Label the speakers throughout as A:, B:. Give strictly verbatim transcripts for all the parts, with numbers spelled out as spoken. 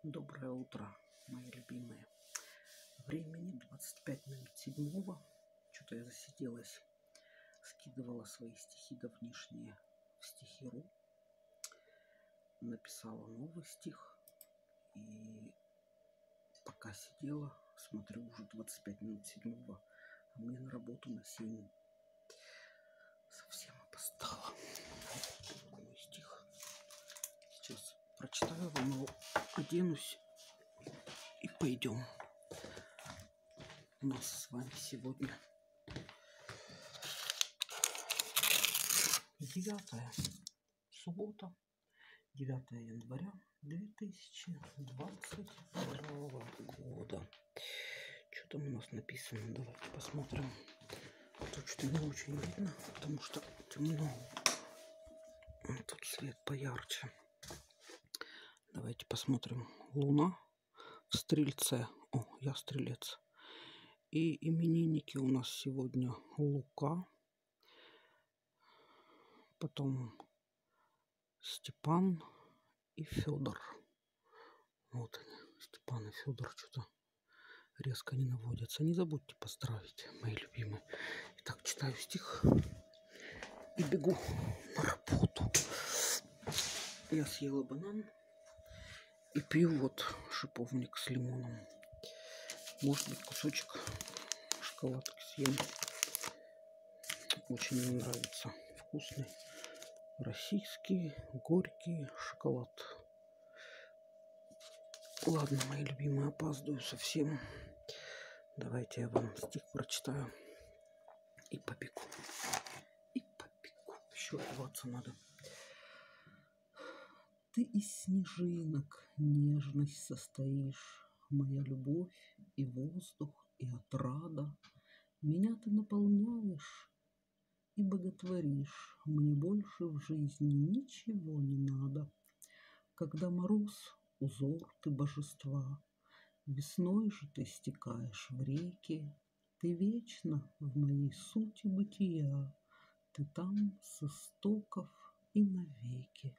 A: Доброе утро, мои любимые. Времени двадцать пять ноль семь. Что-то я засиделась. Скидывала свои стихи давнишние в стихи.ру. Написала новый стих. И пока сидела, смотрю, уже двадцать пять минут седьмого. А мне на работу на семь. Совсем опоздала. Вот мой стих. Сейчас прочитаю вам его, оденусь и пойдем. У нас с вами сегодня девятое суббота, девятое января две тысячи двадцать первого года. Что там у нас написано? Давайте посмотрим. Тут что-то не очень видно, потому что темно. Тут свет поярче. Давайте посмотрим. Луна в Стрельце. О, я Стрелец. И именинники у нас сегодня Лука. Потом Степан и Федор. Вот они, Степан и Федор, что-то резко не наводятся. Не забудьте поздравить, мои любимые. Итак, читаю стих и бегу на работу. Я съела банан и пью вот шиповник с лимоном. Может быть, кусочек шоколадки съем. Очень мне нравится. Вкусный российский горький шоколад. Ладно, мои любимые, опаздываю совсем. Давайте я вам стих прочитаю. И побегу. И побегу. Еще одеваться надо. Ты из снежинок нежность состоишь. Моя любовь и воздух, и отрада. Меня ты наполняешь и боготворишь. Мне больше в жизни ничего не надо. Когда мороз, узор ты божества. Весной же ты стекаешь в реки. Ты вечно в моей сути бытия. Ты там с истоков и навеки.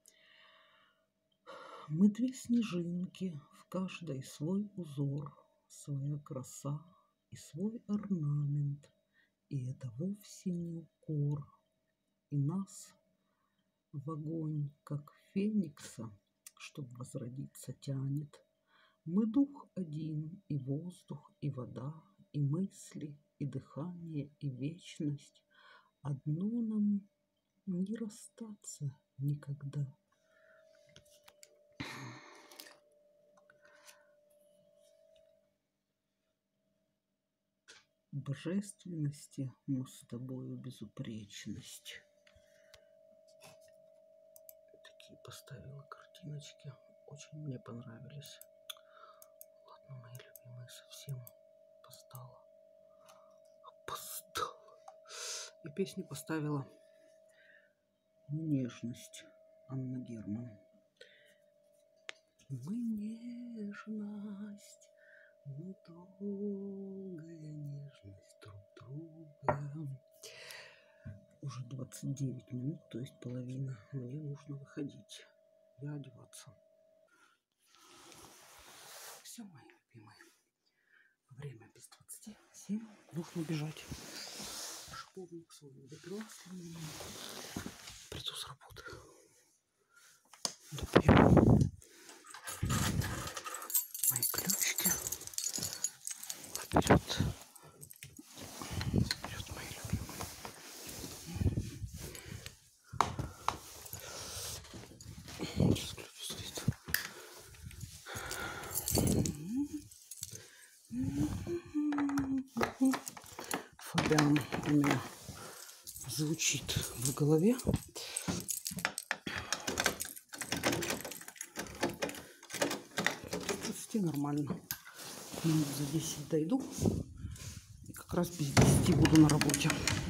A: Мы две снежинки, в каждой свой узор, своя краса и свой орнамент. И это вовсе не укор. И нас в огонь, как феникса, чтоб возродиться, тянет. Мы дух один, и воздух, и вода, и мысли, и дыхание, и вечность. Одно нам не расстаться никогда. Божественности мы с тобою безупречность. Такие поставила картиночки. Очень мне понравились. Ладно, мои любимые, совсем опоздала. Опоздала. И песню поставила «Нежность» Анна Герман. Мы нежность. Мы долгая нежность друг друга. Уже двадцать девять минут, то есть половина. Мне нужно выходить. Я одеваться. Все, мои любимые. Время без двадцати семь. Нужно бежать. Шиповник свой допила. Приду с работы. Допью. Мои ключики. Вперед. Вперед, мои любимые. Сейчас ключ стоит. Фабиан у меня звучит в голове. Почти нормально. Минут за десять дойду. И как раз без десяти буду на работе.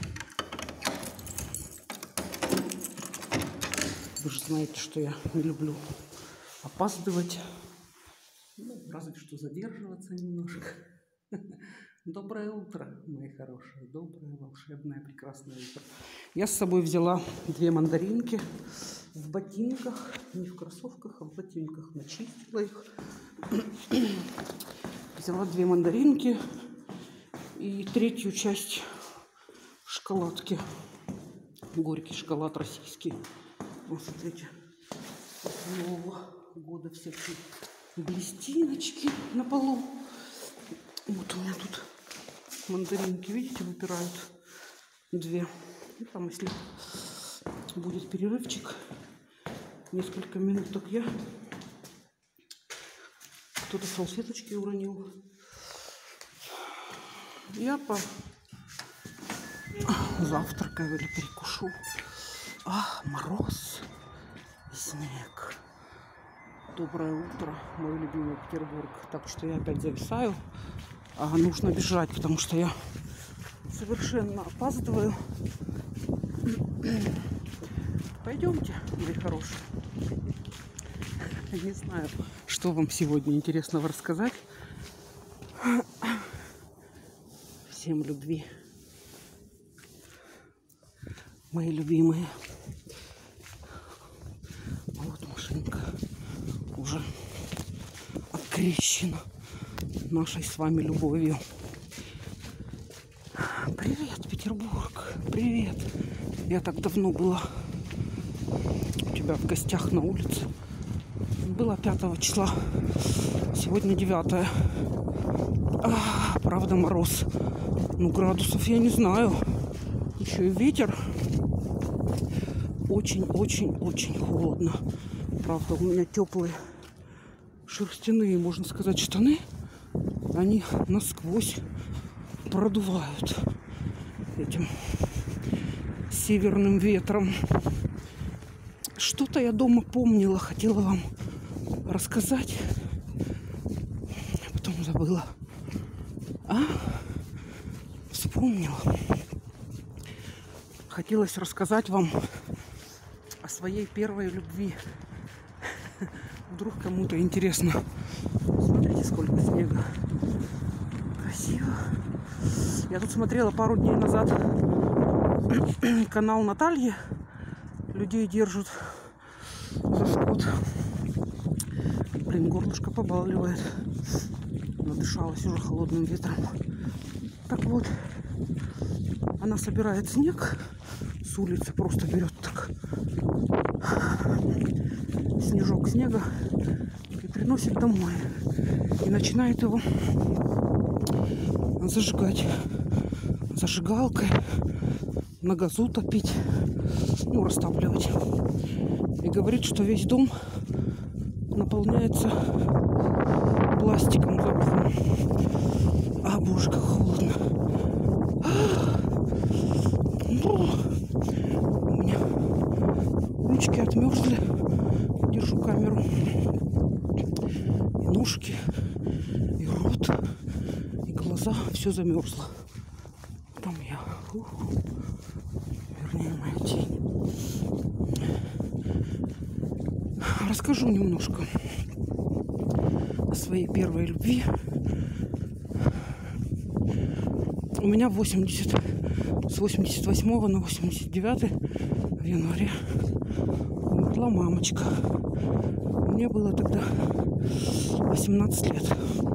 A: Вы же знаете, что я не люблю опаздывать. Ну, разве что задерживаться немножко. Доброе утро, мои хорошие. Доброе, волшебное, прекрасное утро. Я с собой взяла две мандаринки. в ботинках, не в кроссовках, а в ботинках. Начистила их. Взяла две мандаринки и третью часть шоколадки. Горький шоколад российский. Вот смотрите, с Нового года всякие блестиночки на полу. Вот у меня тут мандаринки, видите, выпирают две. И там, если будет перерывчик, несколько минуток, я кто-то салфеточки уронил. Я по завтракаю или перекушу. Ах, мороз и снег. Доброе утро, мой любимый Петербург. Так что я опять зависаю. А нужно бежать, потому что я совершенно опаздываю. Пойдемте, мои хорошие. Не знаю, что вам сегодня интересного рассказать. Всем любви. Мои любимые. Вот машинка уже окрещена нашей с вами любовью. Привет, Петербург. Привет. Я так давно была у тебя в гостях на улице. Было пятого числа. Сегодня девятое. А, правда, мороз. Ну, градусов я не знаю. Еще и ветер. Очень-очень-очень холодно. Правда, у меня теплые шерстяные, можно сказать, штаны. Они насквозь продувают этим северным ветром. Что-то я дома помнила, хотела вам рассказать, потом забыла. А? Вспомнила. Хотелось рассказать вам о своей первой любви. Вдруг кому-то интересно. Смотрите, сколько снега. Красиво. Я тут смотрела пару дней назад канал Натальи. Людей держат за скот. Блин, горлышко побаливает. Надышалась уже холодным ветром. Так вот, она собирает снег с улицы, просто берет так снежок снега и приносит домой. И начинает его зажигать зажигалкой, на газу топить, ну, растапливать. И говорит, что весь дом наполняется пластиком, запахом. А, боже, как холодно. У меня ручки отмерзли. Держу камеру. И ножки, и рот, и глаза. Все замерзло. Там я. Ух. Вернее, моя тень. Расскажу немножко о своей первой любви. У меня восемьдесят, с восемьдесят восьмого на восемьдесят девятый в январе умерла мамочка. Мне было тогда восемнадцать лет.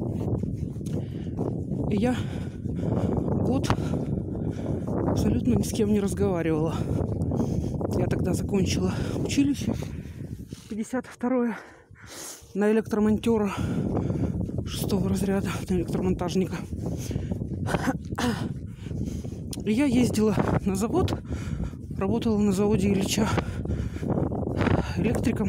A: И я год абсолютно ни с кем не разговаривала. Я тогда закончила училище пятьдесят второе на электромонтера шестого разряда, на электромонтажника. И я ездила на завод, работала на заводе Ильича электриком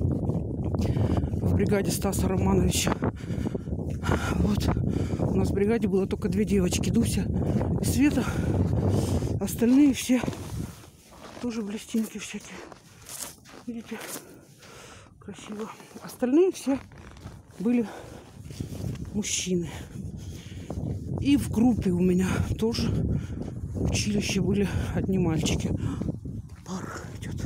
A: в бригаде Стаса Романовича. Вот. У нас в бригаде было только две девочки, Дуся и Света. Остальные все тоже блестинки всякие. Видите? Красиво. Остальные все были мужчины. И в группе у меня тоже в училище были одни мальчики. Пар идет.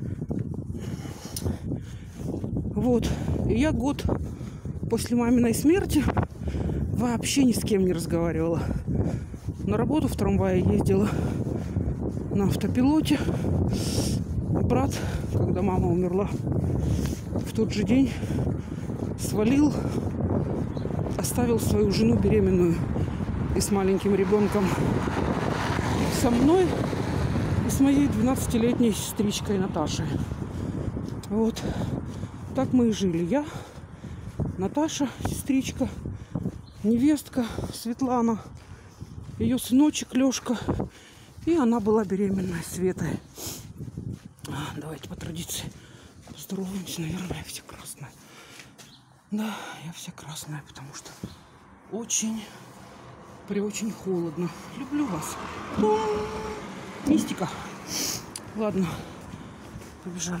A: Вот. И я год после маминой смерти вообще ни с кем не разговаривала. На работу в трамвае ездила на автопилоте. Брат
B: когда мама умерла, в тот же день свалил, оставил свою жену беременную и с маленьким ребенком со мной и с моей двенадцатилетней сестричкой Наташей. Вот так мы и жили. Я, Наташа, сестричка, невестка Светлана, ее сыночек Лешка, и она была беременная, Светой. Давайте по традиции поздороваемся. Наверное, я вся красная. Да, я вся красная, потому что очень, при очень холодно. Люблю вас. Мистика. Ладно, побежали.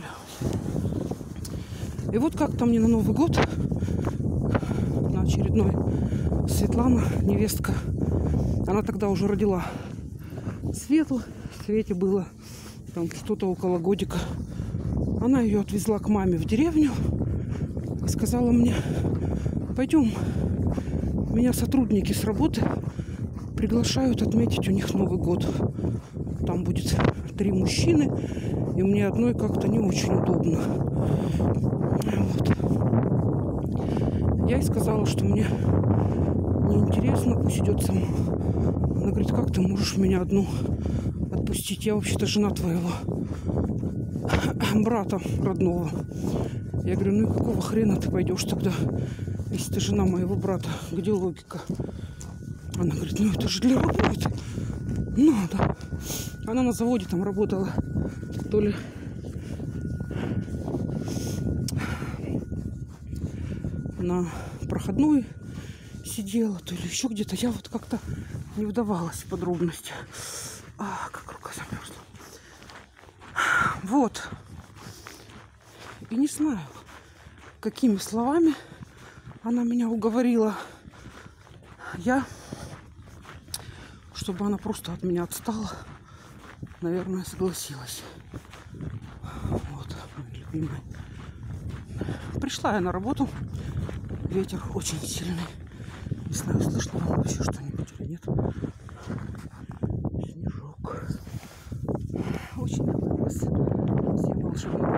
B: И вот как-то мне на Новый год, на очередной, Светлана, невестка, она тогда уже родила Свету, Свете было там что-то около годика. Она ее отвезла к маме в деревню и сказала мне: пойдем, меня сотрудники с работы приглашают отметить у них Новый год. Там будет три мужчины, и мне одной как-то не очень удобно. Вот. Я ей сказала, что мне неинтересно, пусть идет сама. Она говорит: как ты можешь меня одну отпустить? Я вообще-то жена твоего брата родного. Я говорю: ну и какого хрена ты пойдешь тогда, если ты жена моего брата? Где логика? Она говорит: ну это же для работы. Надо. Она на заводе там работала. То ли на проходной сидела, то ли еще где-то. Я вот как-то не вдавалась в подробности. А, как рука замерзла. Вот. И не знаю, какими словами она меня уговорила. Я, чтобы она просто от меня отстала, наверное, согласилась. Вот, мой любимый. Пришла я на работу. Ветер очень сильный. Не знаю, слышно вам вообще что-нибудь или нет. Снежок. Очень вас всем волшебного.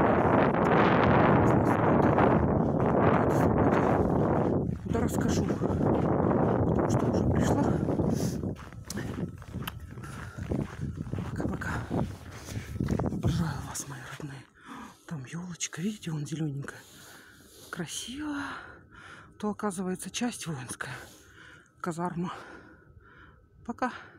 B: Да расскажу, потому что уже пришла. Пока-пока. Обожаю вас, мои родные. Там елочка, видите, вон зелененькая. Красиво. То, оказывается, часть воинская. Казарма. Пока.